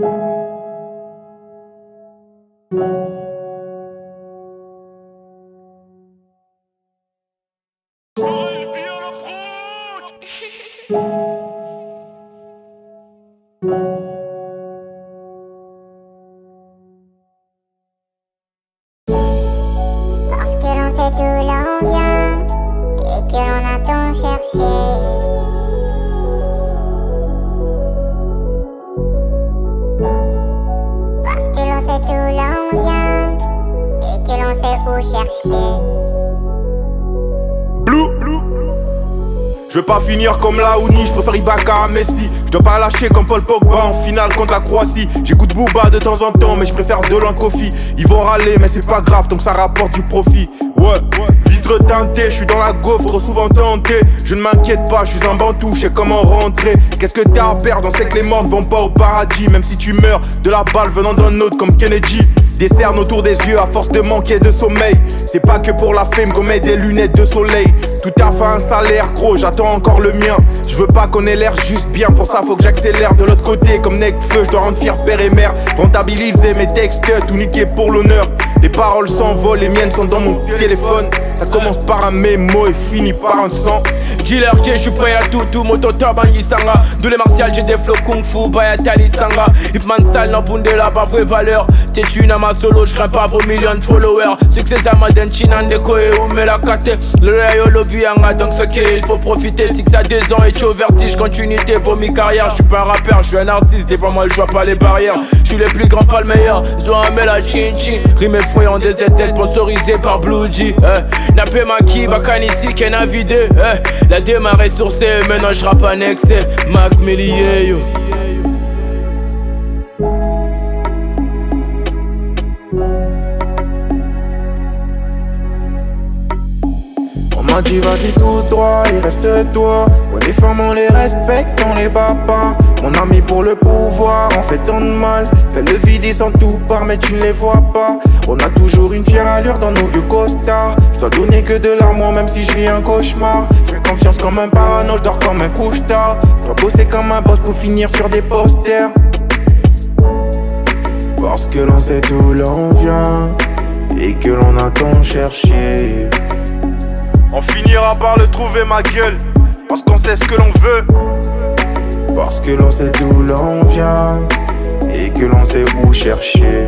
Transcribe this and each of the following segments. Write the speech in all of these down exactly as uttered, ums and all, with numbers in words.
Parce que l'on sait d'où l'on vient et que l'on a tant cherché. Parce que l'on sait d'où l'on vient et que l'on sait où chercher. Blue, Blue. Je veux pas finir comme la Ouni, je préfère Ibaka à Messi. Je dois pas lâcher comme Paul Pogba en finale contre la Croatie. J'écoute Booba de temps en temps, mais je préfère de loin Kofi. Ils vont râler, mais c'est pas grave, donc ça rapporte du profit. Ouais, vitre teintée, je suis dans la gaufre, trop souvent tenté. Je ne m'inquiète pas, je suis un bantou, je sais comment rentrer. Qu'est-ce que t'as à perdre, on sait que les morts ne vont pas au paradis. Même si tu meurs de la balle venant d'un autre comme Kennedy. Des cernes autour des yeux à force de manquer de sommeil. C'est pas que pour la fame qu'on met des lunettes de soleil. Tout a fait un salaire, gros, j'attends encore le mien. Je veux pas qu'on ait l'air juste bien, pour ça faut que j'accélère. De l'autre côté, comme Necfeu, je dois rendre fier père et mère. Rentabiliser mes textes, tout niquer pour l'honneur. Les paroles s'envolent, les miennes sont dans mon téléphone. Ça commence par un mémo et finit par un sang. Dealer J, je suis prêt à tout, tout, moto top en Yisanga. D'où les martiales, j'ai des flows kung fu, baya talisanga. Ifman style, n'a bunde là, pas vraie valeur. T'es une à ma solo, je crains pas vos millions de followers. Succès à Maden, Chinan, Deko et Oumé la kate. Le rayo, lobby, anga, donc ce qu'il faut profiter. Six à deux ans et tu au vertige, continuité pour mi carrière. Je suis pas un rappeur, je suis un artiste, des fois moi je vois pas les barrières. Je suis le plus grand, pas le meilleur. Zohamé la chin chin, rime effrayant en des étels, sponsorisé par Blue G. Eh. Napé Maki, Bakan ici, Ken a vidé. Eh. La démarre est sourcée, maintenant je rappe annexé. Mac Mélier, yo. On m'a dit vas-y tout droit, il reste toi. Ouais, les femmes on les respecte, on les bat pas. Mon ami pour le pouvoir, on fait tant de mal. Fais le vide, ils sont tout part, mais tu ne les vois pas. On a toujours une fière allure dans nos vieux costards. Je dois donner que de l'amour même si je vis un cauchemar. Je fais confiance comme un parano, je dors comme un couche-tard. Je dois bosser comme un boss pour finir sur des posters. Parce que l'on sait d'où l'on vient et que l'on a tant cherché. On finira par le trouver ma gueule, parce qu'on sait ce que l'on veut. Parce que l'on sait d'où l'on vient et que l'on sait où chercher.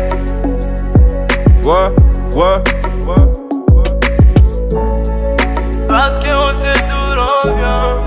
Ouais, ouais, ouais, ouais. Parce qu'on sait d'où l'on vient.